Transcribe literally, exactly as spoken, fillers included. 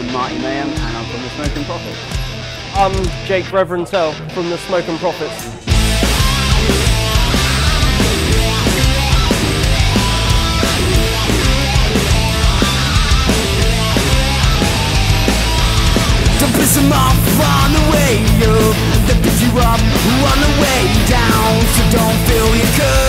am Marty Mayhem, and I'm from the Smokin Prophets. I'm Jayke Reverend Tell from the Smokin Prophets. Don't piss them off on the way up, they pick you up on the way down. So don't fill your cup.